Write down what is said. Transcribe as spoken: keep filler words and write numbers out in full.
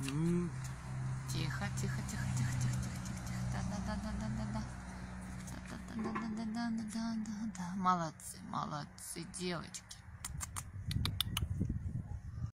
Тихо, тихо, тихо, тихо, тихо, тихо, тихо, тихо. Да, да, да, да, да, да, да. Да, да, да, да, да, да, да, да, да, да. Молодцы, молодцы, девочки.